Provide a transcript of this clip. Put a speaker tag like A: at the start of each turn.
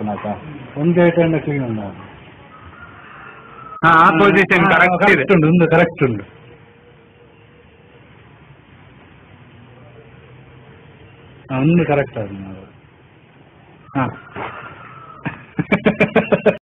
A: ಉಂಟು ಒಂದು eight clean ಉಂಟು
B: ಆ ಪೊಸಿಷನ್ ಕರೆಕ್ಟ್
A: ಉಂಟು ಒಂದು ಕರೆಕ್ಟ್ ಉಂಟು ಒಂದು ಕರೆಕ್ಟ್ ಅದು ಹಾಂ